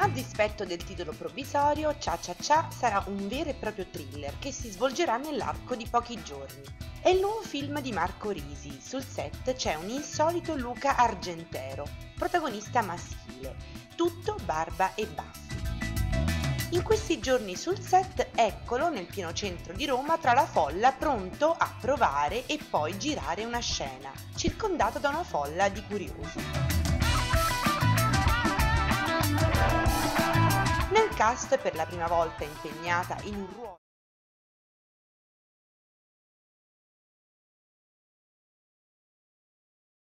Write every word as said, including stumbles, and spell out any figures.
A dispetto del titolo provvisorio, Cha Cha Cha sarà un vero e proprio thriller che si svolgerà nell'arco di pochi giorni. È il nuovo film di Marco Risi. Sul set c'è un insolito Luca Argentero, protagonista maschile, tutto barba e baffi. In questi giorni sul set, eccolo nel pieno centro di Roma tra la folla pronto a provare e poi girare una scena, circondato da una folla di curiosi. Nel cast, per la prima volta impegnata in un ruolo